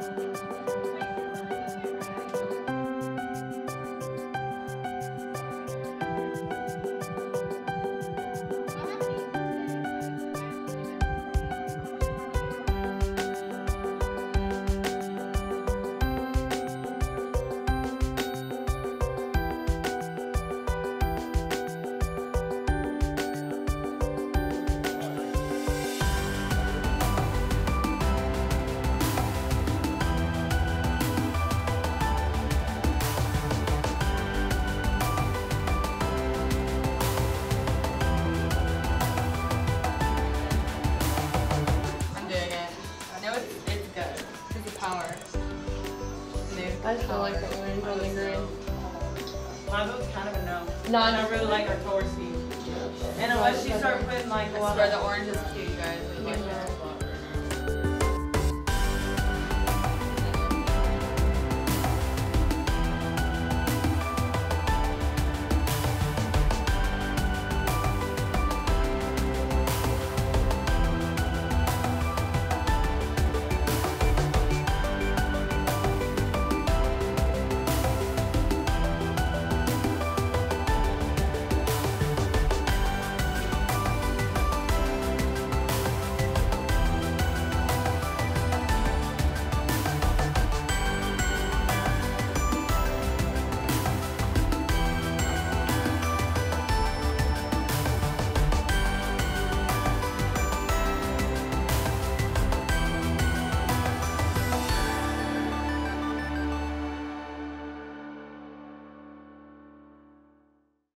I still like the orange on the green. My vote's kind of a no. No, I don't really like our Taurus theme. And unless you start putting like a lot I swear the orange is cute, you guys.